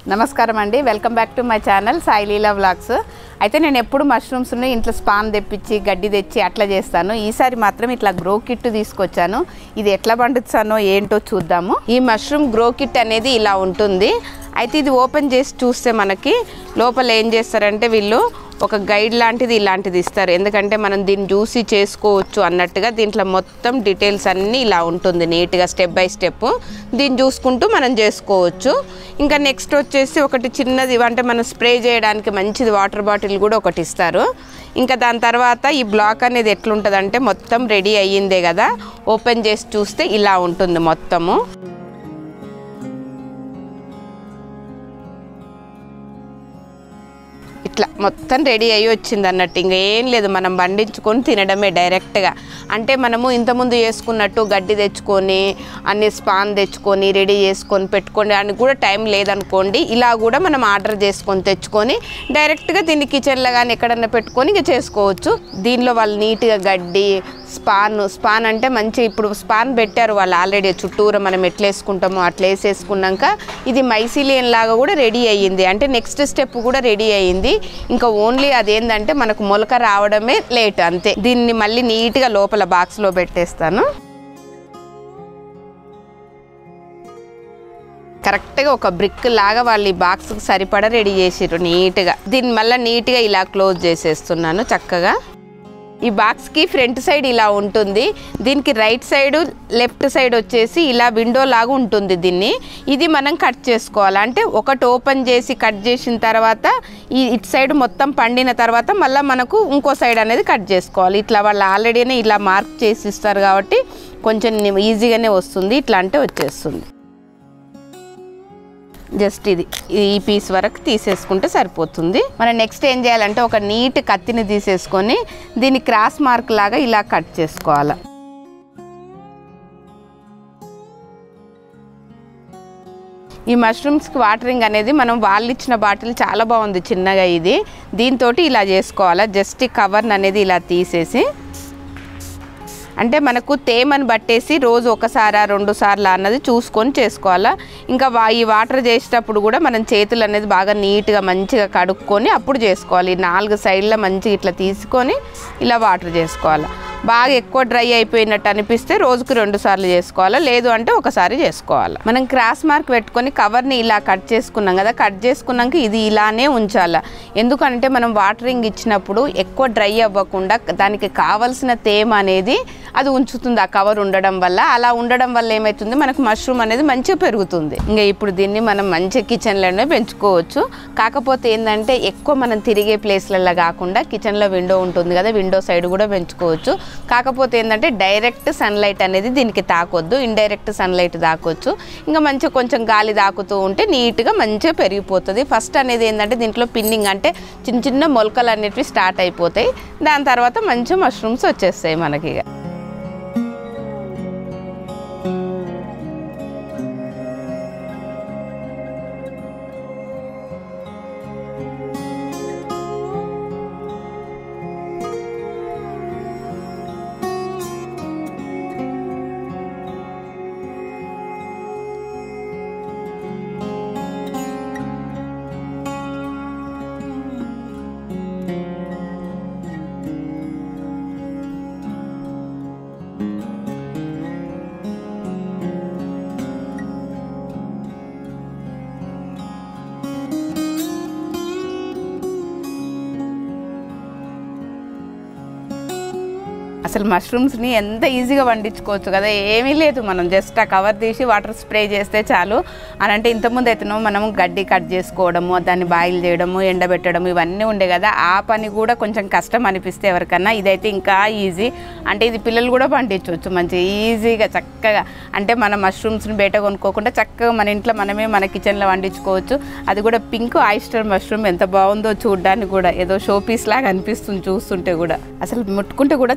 నమస్కారం అండి, welcome back to my channel Saileela vlogs. అయితే నేను ఎప్పుడు మష్రూమ్స్ ని ఇంట్లో స్పాన్ తెప్పించి గడ్డి తెచ్చి అట్లా చేస్తాను. ఈసారి మాత్రం ఇట్లా గ్రో కిట్ తీసుకొచ్చాను. ఇది ఎట్లా పండుతానో ఏంటో చూద్దాము. ఈ మష్రూమ్ గ్రో కిట్ అనేది ఇలా ఉంటుంది. అయితే ఇది ఓపెన్ చేసి చూస్తే మనకి లోపల ఏం చేస్తారంటే వీళ్ళు ఒక గైడ్ లాంటిది ఇలాంటిది ఇస్తారు. ఎందుకంటే మనం దీన్ని చూసి చేసుకోవచ్చు అన్నట్టుగా దీంట్లో మొత్తం డీటెయిల్స్ అన్నీ ఇలా ఉంటుంది నీట్గా స్టెప్ బై స్టెప్. దీన్ని చూసుకుంటూ మనం చేసుకోవచ్చు. ఇంకా నెక్స్ట్ వచ్చేసి ఒకటి చిన్నది అంటే మనం స్ప్రే చేయడానికి మంచిది వాటర్ బాటిల్ కూడా ఒకటి ఇస్తారు. ఇంకా దాని తర్వాత ఈ బ్లాక్ అనేది ఎట్లుంటుందంటే మొత్తం రెడీ అయ్యిందే కదా, ఓపెన్ చేసి చూస్తే ఇలా ఉంటుంది మొత్తము. ఇట్లా మొత్తం రెడీ అయ్యి వచ్చింది అన్నట్టు. ఇంకా ఏం లేదు, మనం పండించుకొని తినడమే డైరెక్ట్గా. అంటే మనము ఇంతకుముందు చేసుకున్నట్టు గడ్డి తెచ్చుకొని అన్ని స్పాన్ తెచ్చుకొని రెడీ చేసుకొని పెట్టుకొని అని కూడా టైం లేదనుకోండి, ఇలా కూడా మనం ఆర్డర్ చేసుకొని తెచ్చుకొని డైరెక్ట్గా దీన్ని కిచెన్లో కానీ ఎక్కడన్నా పెట్టుకొని ఇంకా చేసుకోవచ్చు. దీనిలో వాళ్ళు నీట్గా గడ్డి స్పాన్ అంటే మంచి ఇప్పుడు స్పాన్ పెట్టారు వాళ్ళు ఆల్రెడీ చుట్టూరా మనం ఎట్లా వేసుకుంటామో అట్లా వేసేసుకున్నాక ఇది మైసీలియన్ లాగా కూడా రెడీ అయ్యింది. అంటే నెక్స్ట్ స్టెప్ కూడా రెడీ అయ్యింది. ఇంకా ఓన్లీ అదేంటంటే మనకు మొలక రావడమే లేట్ అంతే. దీన్ని మళ్ళీ నీట్గా లోపల బాక్స్లో పెట్టేస్తాను. కరెక్ట్గా ఒక బ్రిక్ లాగా వాళ్ళు ఈ బాక్స్కి సరిపడా రెడీ చేసిర్రు నీట్గా. దీన్ని మళ్ళీ నీట్గా ఇలా క్లోజ్ చేసేస్తున్నాను చక్కగా. ఈ బాక్స్కి ఫ్రంట్ సైడ్ ఇలా ఉంటుంది. దీనికి రైట్ సైడ్ లెఫ్ట్ సైడ్ వచ్చేసి ఇలా విండో లాగా ఉంటుంది. ఇది మనం కట్ చేసుకోవాలి. అంటే ఒకటి ఓపెన్ చేసి కట్ చేసిన తర్వాత ఇటు సైడ్ మొత్తం పండిన తర్వాత మళ్ళీ మనకు ఇంకో సైడ్ అనేది కట్ చేసుకోవాలి. ఇట్లా వాళ్ళు ఆల్రెడీనే ఇలా మార్క్ చేసి ఇస్తారు కాబట్టి కొంచెం ఈజీగానే వస్తుంది. ఇట్లా అంటే వచ్చేస్తుంది. జస్ట్ ఇది ఈ పీస్ వరకు తీసేసుకుంటే సరిపోతుంది. మనం నెక్స్ట్ ఏం చేయాలంటే ఒక నీట్ కత్తిని తీసేసుకొని దీన్ని క్రాస్ మార్క్ లాగా ఇలా కట్ చేసుకోవాలి. ఈ మష్రూమ్స్కి వాటరింగ్ అనేది మనం వాళ్ళు ఇచ్చిన బాటిల్ చాలా బాగుంది చిన్నగా. ఇది దీంతో ఇలా చేసుకోవాలి. జస్ట్ ఈ కవర్ని అనేది ఇలా తీసేసి అంటే మనకు తేమని బట్టేసి రోజు ఒకసారా 2 సార్లు అన్నది చూసుకొని చేసుకోవాలా. ఇంకా ఈ వాటర్ చేసేటప్పుడు కూడా మనం చేతులు అనేది బాగా నీట్గా మంచిగా కడుక్కొని అప్పుడు చేసుకోవాలి. 4 సైడ్ల మంచిగా ఇట్లా తీసుకొని ఇలా వాటర్ చేసుకోవాలి. బాగా ఎక్కువ డ్రై అయిపోయినట్టు అనిపిస్తే రోజుకి 2 సార్లు చేసుకోవాలి, లేదు అంటే ఒకసారి చేసుకోవాలి. మనం క్రాస్ మార్క్ పెట్టుకొని కవర్ని ఇలా కట్ చేసుకున్నాం కదా, కట్ చేసుకున్నాక ఇది ఇలానే ఉంచాలి. ఎందుకంటే మనం వాటరింగ్ ఇచ్చినప్పుడు ఎక్కువ డ్రై అవ్వకుండా దానికి కావలసిన తేమ అనేది అది ఉంచుతుంది ఆ కవర్ ఉండడం వల్ల. అలా ఉండడం వల్ల ఏమవుతుంది, మనకు మష్రూమ్ అనేది మంచిగా పెరుగుతుంది. ఇంకా ఇప్పుడు దీన్ని మనం మంచి కిచెన్లోనే పెంచుకోవచ్చు. కాకపోతే ఏంటంటే ఎక్కువ మనం తిరిగే ప్లేస్లలో కాకుండా కిచెన్లో విండో ఉంటుంది కదా, విండో సైడ్ కూడా పెంచుకోవచ్చు. కాకపోతే ఏంటంటే డైరెక్ట్ సన్లైట్ అనేది దీనికి తాకొద్దు, ఇండైరెక్ట్ సన్లైట్ తాకొచ్చు. ఇంకా మంచిగా కొంచెం గాలి తాకుతూ ఉంటే నీట్గా మంచిగా పెరిగిపోతుంది. ఫస్ట్ అనేది ఏంటంటే దీంట్లో పిన్నింగ్ అంటే చిన్న చిన్న మొలకలు అనేటివి స్టార్ట్ అయిపోతాయి. దాని తర్వాత మంచి మష్రూమ్స్ వచ్చేస్తాయి మనకి. అసలు మష్రూమ్స్ని ఎంత ఈజీగా పండించుకోవచ్చు కదా, ఏమీ లేదు. మనం జస్ట్ ఆ కవర్ తీసి వాటర్ స్ప్రే చేస్తే చాలు. అని అంటే ఇంతకుముందు అయితేనో మనం గడ్డి కట్ చేసుకోవడము, దాన్ని బాయిల్ చేయడము, ఎండబెట్టడము ఇవన్నీ ఉండే కదా. ఆ పని కూడా కొంచెం కష్టం అనిపిస్తే ఎవరికన్నా, ఇదైతే ఇంకా ఈజీ. అంటే ఇది పిల్లలు కూడా పండించవచ్చు మంచిగా ఈజీగా చక్కగా. అంటే మన మష్రూమ్స్ని బయట కొనుక్కోకుండా చక్కగా మన ఇంట్లో మనమే మన కిచెన్లో పండించుకోవచ్చు. అది కూడా పింక్ ఆయిస్టర్ మష్రూమ్ ఎంత బాగుందో చూడడానికి కూడా, ఏదో షో పీస్ లాగా అనిపిస్తుంది చూస్తుంటే కూడా. అసలు ముట్టుకుంటే కూడా చాలా మెత్త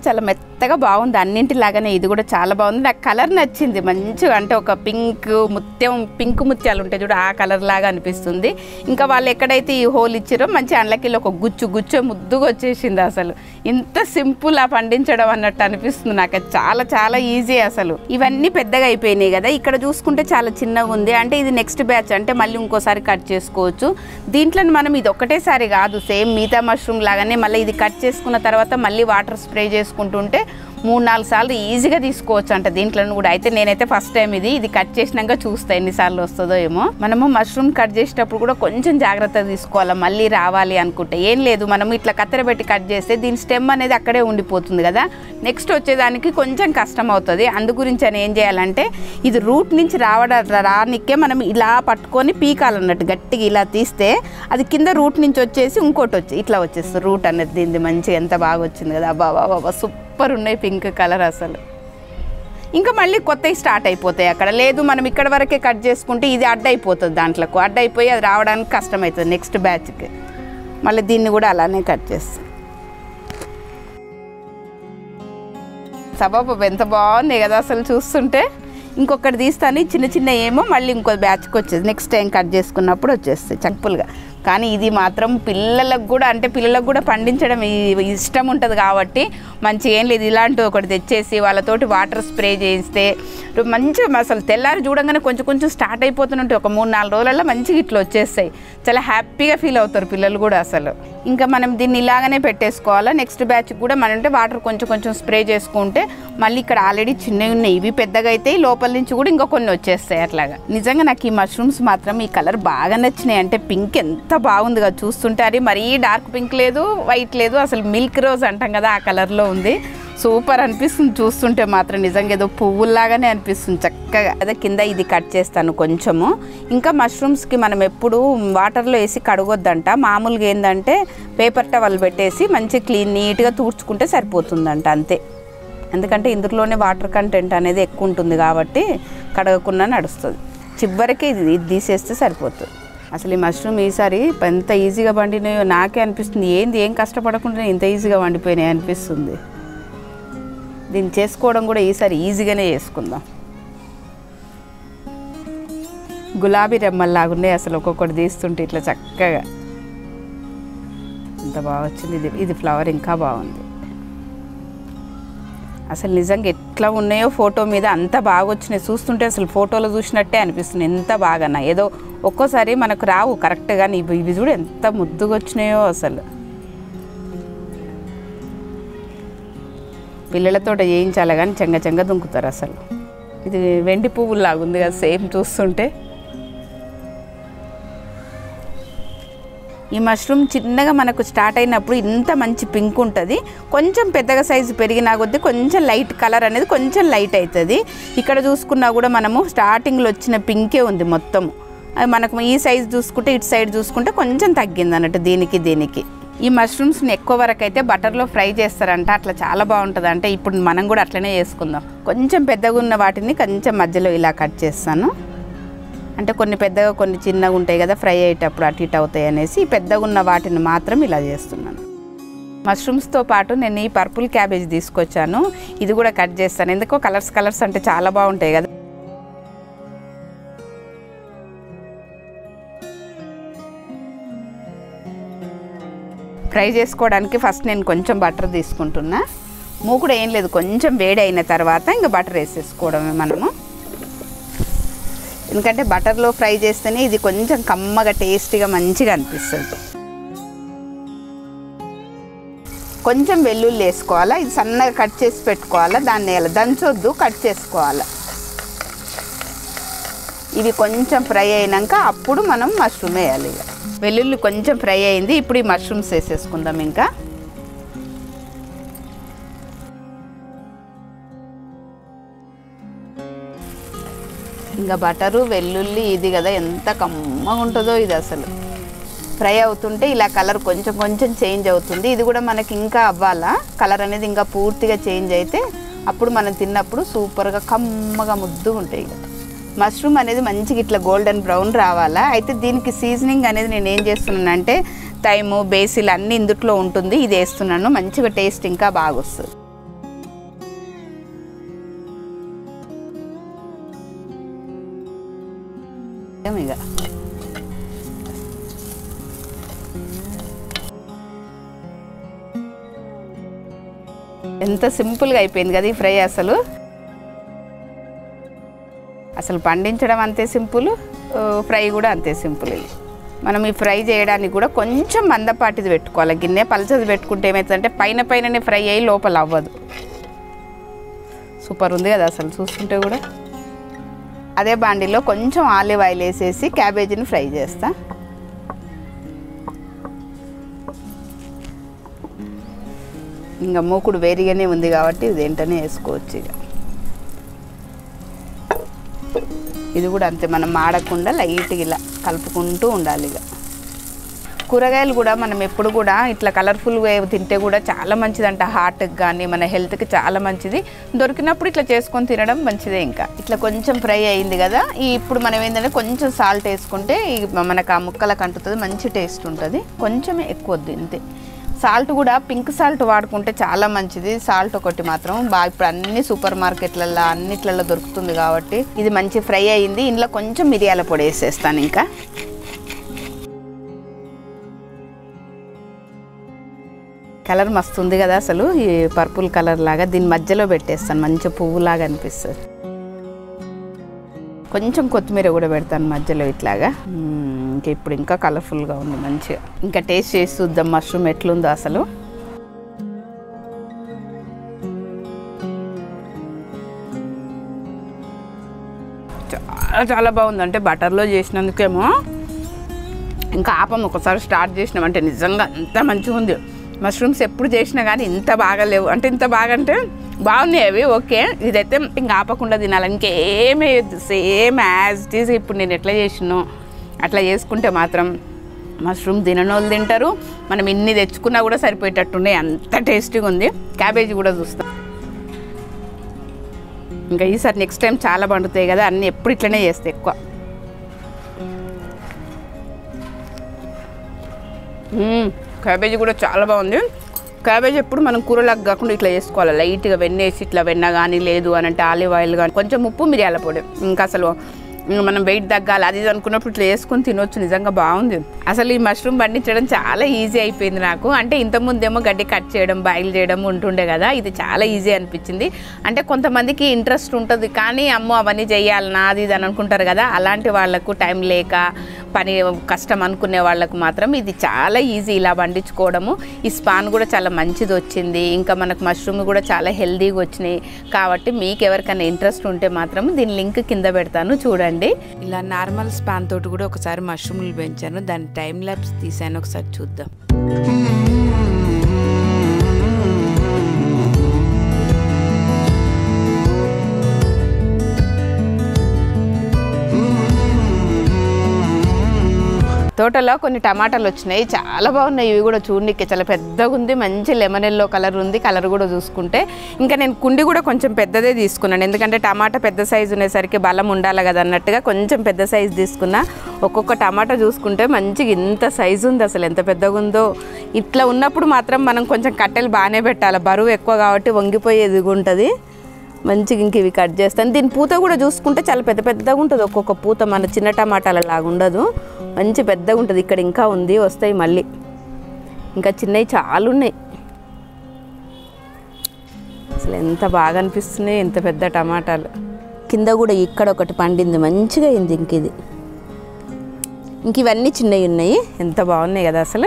మెత్తగా బాగుంది, అన్నింటిలాగానే ఇది కూడా చాలా బాగుంది. నాకు కలర్ నచ్చింది మంచిగా, అంటే ఒక పింక్ ముత్యాలు ఉంటాయి చూడు, ఆ కలర్ లాగా అనిపిస్తుంది. ఇంకా వాళ్ళు ఎక్కడైతే ఈ హోల్ ఇచ్చారో మంచి అండ్లకి ఒక గుచ్చు ముద్దుగా వచ్చేసింది. అసలు ఇంత సింపుల్ ఆ పండించడం అన్నట్టు అనిపిస్తుంది నాకు. చాలా చాలా ఈజీ. అసలు ఇవన్నీ పెద్దగా అయిపోయినాయి కదా, ఇక్కడ చూసుకుంటే చాలా చిన్నగా ఉంది. అంటే ఇది నెక్స్ట్ బ్యాచ్, అంటే మళ్ళీ ఇంకోసారి కట్ చేసుకోవచ్చు. దీంట్లో మనం ఇది ఒకటేసారి కాదు, సేమ్ మిగతా మష్రూమ్ లాగానే మళ్ళీ ఇది కట్ చేసుకున్న తర్వాత మళ్ళీ వాటర్ స్ప్రే చేసుకుంటుంటే 3-4 సార్లు ఈజీగా తీసుకోవచ్చు అంట దీంట్లో కూడా. అయితే నేనైతే ఫస్ట్ టైం ఇది కట్ చేసినాక చూస్తా ఎన్నిసార్లు వస్తుందో ఏమో. మనము మష్రూమ్ కట్ చేసేటప్పుడు కూడా కొంచెం జాగ్రత్తగా తీసుకోవాలి, మళ్ళీ రావాలి అనుకుంటే. ఏం లేదు, మనం ఇట్లా కత్తెర పెట్టి కట్ చేస్తే దీని స్టెమ్ అనేది అక్కడే ఉండిపోతుంది కదా, నెక్స్ట్ వచ్చేదానికి కొంచెం కష్టం అవుతుంది. అందు గురించి అని ఏం చేయాలంటే ఇది రూట్ నుంచి రానికే మనం ఇలా పట్టుకొని పీకాలన్నట్టు, గట్టిగా ఇలా తీస్తే అది కింద రూట్ నుంచి వచ్చేసి ఇంకోటి ఇట్లా వచ్చేస్తుంది రూట్ అనేది. దీన్ని మంచిగా ఎంత బాగా వచ్చింది కదా, అబ్బా సూపర్ ఉన్నాయి పింక్ కలర్ అసలు. ఇంకా మళ్ళీ కొత్తవి స్టార్ట్ అయిపోతాయి అక్కడ. లేదు మనం ఇక్కడ వరకే కట్ చేసుకుంటే ఇది అడ్డైపోతుంది, దాంట్లోకి అడ్డైపోయి అది రావడానికి కష్టమవుతుంది నెక్స్ట్ బ్యాచ్కి. మళ్ళీ దీన్ని కూడా అలానే కట్ చేస్తాం. సబాబు ఎంత బాగున్నాయి కదా అసలు చూస్తుంటే. ఇంకొకటి తీస్తాను చిన్న ఏమో మళ్ళీ ఇంకో బ్యాచ్కి వచ్చేది, నెక్స్ట్ టైం కట్ చేసుకున్నప్పుడు వచ్చేస్తాయి సింపుల్గా. కానీ ఇది మాత్రం పిల్లలకు కూడా పండించడం ఇష్టం ఉంటుంది కాబట్టి మంచిగా ఏం లేదు, ఇలాంటివి ఒకటి తెచ్చేసి వాళ్ళతోటి వాటర్ స్ప్రే చేయిస్తే మంచిగా అసలు తెల్లారి చూడంగానే కొంచెం స్టార్ట్ అయిపోతుంటే ఒక 3-4 రోజులలో మంచిగా ఇట్లా వచ్చేస్తాయి. చాలా హ్యాపీగా ఫీల్ అవుతారు పిల్లలు కూడా అసలు. ఇంకా మనం దీన్ని ఇలాగనే పెట్టేసుకోవాలా. నెక్స్ట్ బ్యాచ్ కూడా మనం అంటే వాటర్ కొంచెం స్ప్రే చేసుకుంటే మళ్ళీ ఇక్కడ ఆల్రెడీ చిన్నవి ఉన్నాయి, ఇవి పెద్దగా అయితే లోపల నుంచి కూడా ఇంకా కొన్ని వచ్చేస్తాయి అట్లాగా. నిజంగా నాకు ఈ మష్రూమ్స్ మాత్రం ఈ కలర్ బాగా నచ్చినాయి. అంటే పింక్ ఎంత బాగుంది కదా చూస్తుంటే, అది మరీ డార్క్ పింక్ లేదు, వైట్ లేదు, అసలు మిల్క్ రోజ్ అంటాం కదా ఆ కలర్లో ఉంది. సూపర్ అనిపిస్తుంది చూస్తుంటే మాత్రం, నిజంగా ఏదో పువ్వుల్లాగానే అనిపిస్తుంది చక్కగా. అదే కింద ఇది కట్ చేస్తాను కొంచెము. ఇంకా మష్రూమ్స్కి మనం ఎప్పుడు వాటర్లో వేసి కడగొద్దంట, మామూలుగా ఏంటంటే పేపర్ టవల్ పెట్టేసి మంచి నీట్గా తూడ్చుకుంటే సరిపోతుందంట అంతే. ఎందుకంటే ఇందులోనే వాటర్ కంటెంట్ అనేది ఎక్కువ ఉంటుంది కాబట్టి కడగకుండా నడుస్తుంది. చివరికి ఇది తీసేస్తే సరిపోతుంది. అసలు ఈ మష్రూమ్ ఈసారి ఎంత ఈజీగా వండినాయో నాకే అనిపిస్తుంది. ఏం కష్టపడకుండా ఇంత ఈజీగా వండిపోయినాయి అనిపిస్తుంది. దీన్ని చేసుకోవడం కూడా ఈసారి ఈజీగానే చేసుకుందాం. గులాబీ రెమ్మల్లాగా ఉన్నాయి అసలు, ఒక్కొక్కటి తీస్తుంటే ఇట్లా చక్కగా ఎంత బాగా వచ్చింది. ఇది ఫ్లవర్ ఇంకా బాగుంది అసలు. నిజంగా ఎట్లా ఉన్నాయో ఫోటో మీద అంత బాగా వచ్చినాయి, చూస్తుంటే అసలు ఫోటోలో చూసినట్టే అనిపిస్తుంది. ఎంత బాగా ఏదో ఒక్కోసారి మనకు రావు కరెక్ట్గా, ఇవి చూడు ఎంత ముద్దుగా వచ్చినాయో అసలు. పిల్లలతో చేయించాలి కానీ చెంగ దుంకుతారు అసలు. ఇది వెండి పువ్వులాగా ఉంది కదా సేమ్ చూస్తుంటే. ఈ మష్రూమ్ చిన్నగా మనకు స్టార్ట్ అయినప్పుడు ఇంత మంచి పింక్ ఉంటుంది, కొంచెం పెద్దగా సైజు పెరిగినా కొద్దీ కొంచెం లైట్ కలర్ అనేది కొంచెం లైట్ అవుతుంది. ఇక్కడ చూసుకున్నా కూడా మనము స్టార్టింగ్లో వచ్చిన పింకే ఉంది మొత్తము. అది మనకు ఈ సైజు చూసుకుంటే ఇటు సైడ్ చూసుకుంటే కొంచెం తగ్గింది అన్నట్టు దీనికి. ఈ మష్రూమ్స్ని ఎక్కువ వరకు అయితే బటర్లో ఫ్రై చేస్తారంట, అట్లా చాలా బాగుంటుంది. అంటే ఇప్పుడు మనం కూడా అట్లనే చేసుకుందాం. కొంచెం పెద్దగా ఉన్న వాటిని కొంచెం మధ్యలో ఇలా కట్ చేస్తాను. అంటే కొన్ని పెద్దగా కొన్ని చిన్నగా ఉంటాయి కదా, ఫ్రై అయ్యేటప్పుడు అటు ఇటు అవుతాయి అనేసి పెద్దగా ఉన్న వాటిని మాత్రం ఇలా చేస్తున్నాను. మష్రూమ్స్తో పాటు నేను ఈ పర్పుల్ క్యాబేజ్ తీసుకొచ్చాను, ఇది కూడా కట్ చేస్తాను. ఎందుకో కలర్స్ అంటే చాలా బాగుంటాయి కదా. ఫ్రై చేసుకోవడానికి ఫస్ట్ నేను కొంచెం బటర్ తీసుకుంటున్నా. మూకుడు ఏం లేదు, కొంచెం వేడి అయిన తర్వాత ఇంకా బటర్ వేసేసుకోవడమే మనము. ఎందుకంటే బటర్లో ఫ్రై చేస్తేనే ఇది కొంచెం కమ్మగా టేస్టీగా మంచిగా అనిపిస్తుంది. కొంచెం వెల్లుల్లి వేసుకోవాలా, ఇది సన్నగా కట్ చేసి పెట్టుకోవాలా, దాన్ని ఎలా దంచొద్దు, కట్ చేసుకోవాలా. ఇవి కొంచెం ఫ్రై అయినాక అప్పుడు మనం మష్రూమ్ వేయాలి. వెల్లుల్లి కొంచెం ఫ్రై అయింది, ఇప్పుడు ఈ మష్రూమ్స్ వేసేసుకుందాం. ఇంకా బటరు వెల్లుల్లి ఇది కదా ఎంత కమ్మగా ఉంటుందో ఇది అసలు. ఫ్రై అవుతుంటే ఇలా కలర్ కొంచెం చేంజ్ అవుతుంది. ఇది కూడా మనకి ఇంకా అవ్వాలా, కలర్ అనేది ఇంకా పూర్తిగా చేంజ్ అయితే అప్పుడు మనం తిన్నప్పుడు సూపర్గా కమ్మగా ముద్దు ఉంటాయి. మష్రూమ్ అనేది మంచిగా ఇట్లా గోల్డెన్ బ్రౌన్ రావాలా. అయితే దీనికి సీజనింగ్ అనేది నేను ఏం చేస్తున్నానంటే థైము, బేసిల్ అన్నీ ఇందుట్లో ఉంటుంది, ఇది వేస్తున్నాను. మంచిగా టేస్ట్ ఇంకా బాగా వస్తుంది. ఇక ఎంత సింపుల్గా అయిపోయింది కదా ఈ ఫ్రై. అసలు పండించడం అంతే సింపుల్, ఫ్రై కూడా అంతే సింపుల్. ఇది మనం ఈ ఫ్రై చేయడానికి కూడా కొంచెం మందపాటిది పెట్టుకోవాలి. గిన్నె పలచది పెట్టుకుంటే ఏమవుతుందంటే పైననే ఫ్రై అయ్యి లోపల అవ్వదు. సూపర్ ఉంది కదా అసలు చూస్తుంటే కూడా. అదే బాండీలో కొంచెం ఆలివ్ ఆయిల్ వేసేసి క్యాబేజీని ఫ్రై చేస్తా. ఇంకా మూకుడు వేడిగానే ఉంది కాబట్టి ఇది వెంటనే వేసుకోవచ్చు. ఇక ఇది కూడా అంతే, మనం మాడకుండా లైట్గా ఇలా కలుపుకుంటూ ఉండాలి. ఇక కూరగాయలు కూడా మనం ఎప్పుడు కూడా ఇట్లా కలర్ఫుల్గా తింటే కూడా చాలా మంచిదంట. హార్ట్కి కానీ మన హెల్త్కి చాలా మంచిది. దొరికినప్పుడు ఇట్లా చేసుకొని తినడం మంచిదే. ఇంకా ఇట్లా కొంచెం ఫ్రై అయింది కదా, ఇప్పుడు మనం ఏంటంటే కొంచెం సాల్ట్ వేసుకుంటే మనకు ఆ ముక్కలకు అంటుతుంది, మంచి టేస్ట్ ఉంటుంది. కొంచెమే ఎక్కువ వద్దు ఇంతే. సాల్ట్ కూడా పింక్ సాల్ట్ వాడుకుంటే చాలా మంచిది. సాల్ట్ ఒకటి మాత్రం బాగా ఇప్పుడు అన్ని సూపర్ మార్కెట్లలో అన్నిట్లలో దొరుకుతుంది కాబట్టి ఇది మంచి ఫ్రై అయింది. ఇందులో కొంచెం మిరియాల పొడి వేసేస్తాను. ఇంకా కలర్ మస్తు ఉంది కదా అసలు, ఈ పర్పుల్ కలర్ లాగా. దీని మధ్యలో పెట్టేస్తాను, మంచి పువ్వులాగా అనిపిస్తుంది. కొంచెం కొత్తిమీర కూడా పెడతాను మధ్యలో ఇట్లాగా. ఇంకా ఇప్పుడు ఇంకా కలర్ఫుల్గా ఉంది మంచిగా. ఇంకా టేస్ట్ చేసి చూద్దాం మష్రూమ్ ఎట్లుందో అసలు. చాలా చాలా బాగుంది. అంటే బటర్లో చేసినందుకేమో ఇంకా ఆపం. ఒకసారి స్టార్ట్ చేసినామంటే నిజంగా అంత మంచిగా ఉంది. మష్రూమ్స్ ఎప్పుడు చేసినా కానీ ఇంత బాగా లేవు. అంటే ఇంత బాగా అంటే బాగున్నాయి అవి, ఓకే. ఇదైతే ఇంకా ఆపకుండా తినాలి, ఇంకేమీ సేమ్ యాజ్ ఇట్ ఈజ్ ఇప్పుడు నేను ఎట్లా చేసినో అట్లా చేసుకుంటే మాత్రం మష్రూమ్ తిననోళ్ళు తింటారు. మనం ఇన్ని తెచ్చుకున్నా కూడా సరిపోయేటట్టున్నాయి, అంత టేస్టీగా ఉంది. క్యాబేజీ కూడా చూస్తాం. ఇంకా ఈసారి నెక్స్ట్ టైం చాలా పండుతాయి కదా, అన్నీ ఎప్పుడు ఇట్లనే చేస్తాయి ఎక్కువ. క్యాబేజీ కూడా చాలా బాగుంది. క్యాబేజీ ఎప్పుడు మనం కూరలాగా కాకుండా ఇట్లా చేసుకోవాలి, లైట్గా వెన్నేసి ఇట్లా వెన్న కానీ లేదు అని అంటే ఆలివ్ ఆయిల్ కానీ కొంచెం ఉప్పు మిరియాల పొడి. ఇంకా అసలు మనం వెయిట్ తగ్గాలి అది అనుకున్నప్పుడు ఇట్లా వేసుకొని తినొచ్చు. నిజంగా బాగుంది. అసలు ఈ మష్రూమ్ పండించడం చాలా ఈజీ అయిపోయింది నాకు. అంటే ఇంతకుముందేమో గడ్డి కట్ చేయడం బాయిల్ చేయడం ఉంటుండే కదా, ఇది చాలా ఈజీ అనిపించింది. అంటే కొంతమందికి ఇంట్రెస్ట్ ఉంటుంది కానీ అమ్మో అవన్నీ చేయాలన్నా అది ఇది అని అనుకుంటారు కదా, అలాంటి వాళ్ళకు టైం లేక పని కష్టం అనుకునే వాళ్ళకు మాత్రం ఇది చాలా ఈజీ ఇలా పండించుకోవడము. ఈ స్పాన్ కూడా చాలా మంచిది వచ్చింది. ఇంకా మనకు మష్రూమ్ కూడా చాలా హెల్దీగా వచ్చినాయి. కాబట్టి మీకు ఎవరికైనా ఇంట్రెస్ట్ ఉంటే మాత్రం దీని లింక్ కింద పెడతాను చూడండి. ఇలా నార్మల్ స్పాన్ తోటి కూడా ఒకసారి మష్రూమ్లు పెంచాను, దాని టైం ల్యాప్స్ తీసాను, ఒకసారి చూద్దాం. తోటలో కొన్ని టమాటాలు వచ్చినాయి, చాలా బాగున్నాయి. ఇవి కూడా చూడడానికి చాలా పెద్దగా ఉంది, మంచి లెమన్ ఎల్లో కలర్ ఉంది. కలర్ కూడా చూసుకుంటే ఇంకా నేను కుండి కూడా కొంచెం పెద్దదే తీసుకున్నాను, ఎందుకంటే టమాటా పెద్ద సైజు ఉండేసరికి బలం ఉండాలి కదా అన్నట్టుగా కొంచెం పెద్ద సైజు తీసుకున్నా. ఒక్కొక్క టమాటా చూసుకుంటే మంచిగా ఇంత సైజు ఉంది, అసలు ఎంత పెద్దగా ఉందో. ఇట్లా ఉన్నప్పుడు మాత్రం మనం కొంచెం కట్టెలు బాగానే పెట్టాలి, బరువు ఎక్కువ కాబట్టి వంగిపోయేది ఉంటుంది. మంచిగా ఇంక ఇవి కట్ చేస్తాను. దీని పూత కూడా చూసుకుంటే చాలా పెద్ద పెద్దగా ఉంటుంది, ఒక్కొక్క పూత మన చిన్న టమాటాల లాగా ఉండదు, మంచి పెద్దగా ఉంటుంది. ఇక్కడ ఇంకా ఉంది, వస్తాయి మళ్ళీ. ఇంకా చిన్నవి చాలా ఉన్నాయి. అసలు ఎంత బాగా అనిపిస్తున్నాయి, ఎంత పెద్ద టమాటాలు. కింద కూడా ఇక్కడ ఒకటి పండింది, మంచిగా అయింది. ఇంక ఇవన్నీ చిన్నవి ఉన్నాయి, ఎంత బాగున్నాయి కదా అసలు.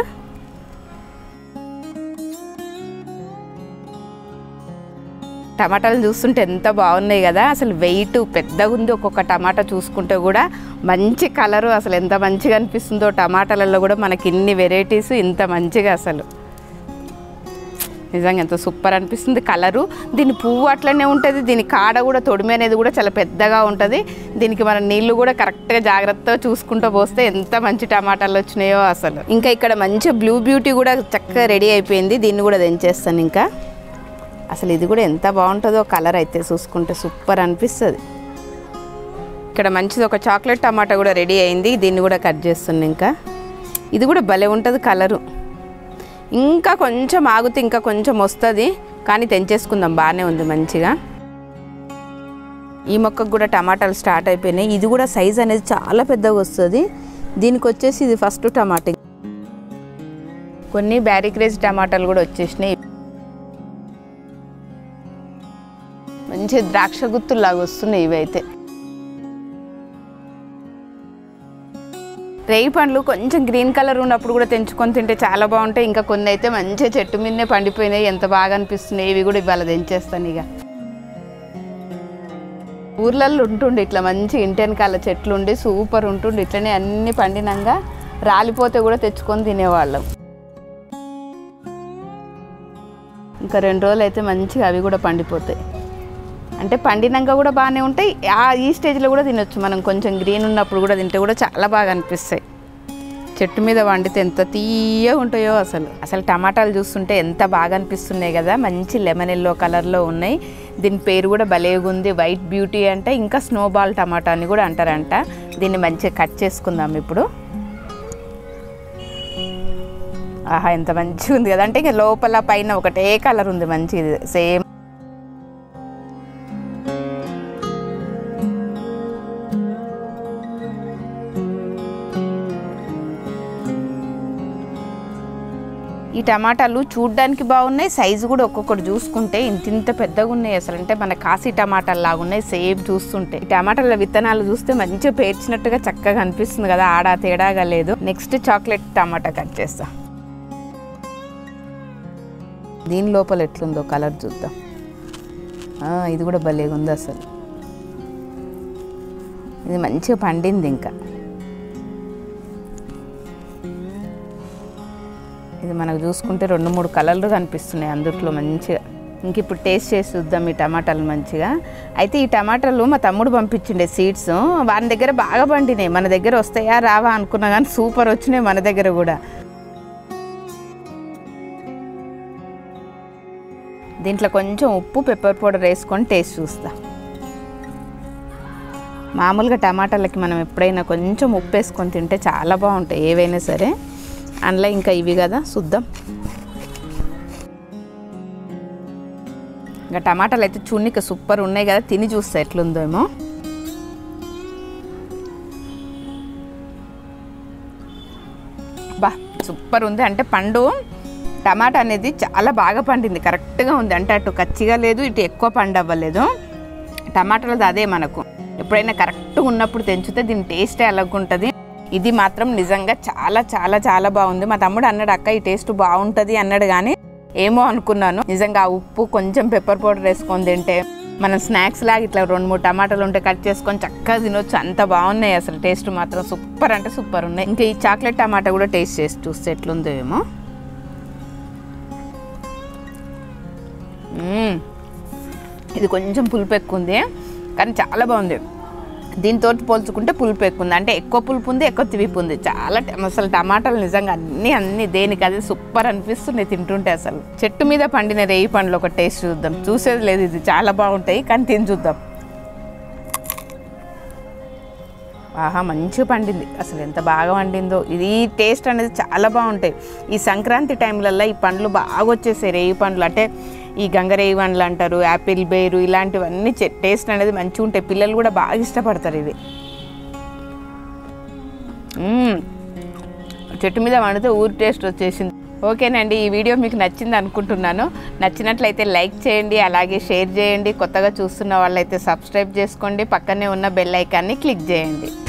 టమాటాలు చూస్తుంటే ఎంత బాగున్నాయి కదా, అసలు వెయిట్ పెద్దగా ఉంది. ఒక్కొక్క టమాటా చూసుకుంటే కూడా మంచి కలరు, అసలు ఎంత మంచిగా అనిపిస్తుందో. టమాటాలలో కూడా మనకి ఇన్ని వెరైటీస్ ఇంత మంచిగా, అసలు నిజంగా ఎంత సూపర్ అనిపిస్తుంది కలరు. దీని పువ్వు అట్లనే ఉంటుంది, దీని కాడ కూడా తొడిమి అనేది కూడా చాలా పెద్దగా ఉంటుంది. దీనికి మనం నీళ్లు కూడా కరెక్ట్గా జాగ్రత్తగా చూసుకుంటూ పోస్తే ఎంత మంచి టమాటాలు వచ్చినాయో అసలు. ఇంకా ఇక్కడ మంచి బ్లూ బ్యూటీ కూడా చక్కగా రెడీ అయిపోయింది, దీన్ని కూడా దించేస్తాను. ఇంకా అసలు ఇది కూడా ఎంత బాగుంటుందో కలర్ అయితే చూసుకుంటే సూపర్ అనిపిస్తుంది. ఇక్కడ మంచిది ఒక చాక్లెట్ టమాటా కూడా రెడీ అయింది, దీన్ని కూడా కట్ చేస్తుంది. ఇంకా ఇది కూడా భలే ఉంటుంది కలరు. ఇంకా కొంచెం ఆగితే ఇంకా కొంచెం వస్తుంది, కానీ తెంచేసుకుందాం, బాగానే ఉంది మంచిగా. ఈ మొక్కకు కూడా టమాటాలు స్టార్ట్ అయిపోయినాయి. ఇది కూడా సైజ్ అనేది చాలా పెద్దగా వస్తుంది. దీనికి వచ్చేసి ఇది ఫస్ట్ టమాటా. కొన్ని బ్యారిక్రేజ్ టమాటాలు కూడా వచ్చేసినాయి. మంచి ద్రాక్ష గుత్తులాగా వస్తున్నాయి ఇవైతే. రేయి పండ్లు కొంచెం గ్రీన్ కలర్ ఉన్నప్పుడు కూడా తెంచుకొని తింటే చాలా బాగుంటాయి. ఇంకా కొన్ని అయితే మంచిగా చెట్టు మీదనే పండిపోయినాయి, ఎంత బాగా అనిపిస్తున్నాయి. ఇవి కూడా ఇవాళ తెంచేస్తాను. ఇక ఊర్లలో ఉంటుండే ఇట్లా మంచి ఇంటి వెనకాల చెట్లు ఉండి సూపర్ ఉంటుండే. ఇట్లనే అన్ని పండినంగా రాలిపోతే కూడా తెచ్చుకొని తినేవాళ్ళం. ఇంకా 2 రోజులు అయితే మంచిగా అవి కూడా పండిపోతాయి. అంటే పండినాక కూడా బాగానే ఉంటాయి. ఈ స్టేజ్లో కూడా తినొచ్చు మనం. కొంచెం గ్రీన్ ఉన్నప్పుడు కూడా తింటే కూడా చాలా బాగా అనిపిస్తాయి. చెట్టు మీద వండితే ఎంత తీయగా ఉంటాయో అసలు టమాటాలు చూస్తుంటే ఎంత బాగా అనిపిస్తున్నాయి కదా. మంచి లెమన్ ఎల్లో కలర్లో ఉన్నాయి. దీని పేరు కూడా భలేగా ఉంది, వైట్ బ్యూటీ అంటే. ఇంకా స్నోబాల్ టమాటా అని కూడా అంటారంట. దీన్ని మంచిగా కట్ చేసుకుందాం ఇప్పుడు. ఆహా, ఎంత మంచిగా ఉంది కదా. అంటే ఇంకా లోపల పైన ఒకటే కలర్ ఉంది మంచిది సేమ్. ఈ టమాటాలు చూడ్డానికి బాగున్నాయి, సైజు కూడా ఒక్కొక్కటి చూసుకుంటే ఇంత పెద్దగా ఉన్నాయి అసలు. అంటే మన కాశీ టమాటాలు లాగా ఉన్నాయి సేమ్ చూస్తుంటే. ఈ టమాటాల విత్తనాలు చూస్తే మంచిగా పేర్చినట్టుగా చక్కగా అనిపిస్తుంది కదా, ఆడా తేడాగా లేదు. నెక్స్ట్ చాక్లెట్ టమాటా కట్ చేస్తా. దీని లోపల ఎట్లుందో కలర్ చూద్దాం. ఇది కూడా భలేగా ఉంది అసలు. ఇది మంచిగా పండింది. ఇంకా ఇది మనకు చూసుకుంటే 2-3 కలర్లు కనిపిస్తున్నాయి అందుట్లో మంచిగా. ఇంక ఇప్పుడు టేస్ట్ చేసి చూద్దాం ఈ టమాటాలు మంచిగా. అయితే ఈ టమాటాలు మా తమ్ముడు పంపించిండే సీడ్స్. వాని దగ్గర బాగా పండినాయి. మన దగ్గర వస్తాయా రావా అనుకున్నా కానీ సూపర్ వచ్చినాయి మన దగ్గర కూడా. దీంట్లో కొంచెం ఉప్పు, పెప్పర్ పౌడర్ వేసుకొని టేస్ట్ చూస్తా. మామూలుగా టమాటాలకి మనం ఎప్పుడైనా కొంచెం ఉప్పు వేసుకొని తింటే చాలా బాగుంటాయి ఏవైనా సరే. అందులో ఇంకా ఇవి కదా చూద్దాం. ఇంకా టమాటాలు అయితే చూడనీకి సూపర్ ఉన్నాయి కదా, తిని చూస్తా ఎట్లుందో ఏమో. బా సూపర్ ఉంది. అంటే పండు టమాటా అనేది చాలా బాగా పండింది, కరెక్ట్గా ఉంది. అంటే అటు కచ్చిగా లేదు, ఇటు ఎక్కువ పండు అవ్వలేదు. టమాటాలది అదే మనకు ఎప్పుడైనా కరెక్ట్గా ఉన్నప్పుడు తెంచితే దీని టేస్టే అలాగుంటుంది. ఇది మాత్రం నిజంగా చాలా చాలా చాలా బాగుంది. మా తమ్ముడు అన్నాడు అక్క ఈ టేస్ట్ బాగుంటుంది అన్నాడు, కానీ ఏమో అనుకున్నాను. నిజంగా ఆ ఉప్పు కొంచెం పెప్పర్ పౌడర్ వేసుకొని తింటే మనం స్నాక్స్ లాగా ఇట్లా 2-3 టమాటాలు ఉంటే కట్ చేసుకొని చక్కగా తినొచ్చు. అంత బాగున్నాయి అసలు. టేస్ట్ మాత్రం సూపర్ అంటే సూపర్ ఉన్నాయి. ఇంకా ఈ చాక్లెట్ టమాటా కూడా టేస్ట్ చేసి చూస్తే ఎట్లుందో ఏమో. ఇది కొంచెం పులుపు ఎక్కువ ఉంది కానీ చాలా బాగుంది. దీంతో పోల్చుకుంటే పులుపు ఎక్కువ ఉంది. అంటే ఎక్కువ పులుపు ఉంది, ఎక్కువ తివిపు ఉంది. చాలా అసలు టమాటాలు నిజంగా అన్నీ దేనికి అది సూపర్ అనిపిస్తున్నాయి తింటుంటే. అసలు చెట్టు మీద పండిన రేయి పండ్లు ఒక టేస్ట్ చూద్దాం. చూసేది లేదు, ఇది చాలా బాగుంటాయి కానీ తిని చూద్దాం. ఆహా, మంచిగా పండింది అసలు. ఎంత బాగా పండిందో. ఇది టేస్ట్ అనేది చాలా బాగుంటాయి. ఈ సంక్రాంతి టైంలలో ఈ పండ్లు బాగా వచ్చేసాయి. రేయి పండ్లు అంటే ఈ గంగరేయి పండ్లు అంటారు, యాపిల్ బేరు, ఇలాంటివన్నీ టేస్ట్ అనేది మంచిగా ఉంటాయి. పిల్లలు కూడా బాగా ఇష్టపడతారు ఇవి. చెట్టు మీద వండితే ఊరి టేస్ట్ వచ్చేసింది. ఓకేనండి, ఈ వీడియో మీకు నచ్చింది అనుకుంటున్నాను. నచ్చినట్లయితే లైక్ చేయండి, అలాగే షేర్ చేయండి. కొత్తగా చూస్తున్న వాళ్ళైతే సబ్స్క్రైబ్ చేసుకోండి. పక్కనే ఉన్న బెల్ ఐకాన్ని క్లిక్ చేయండి.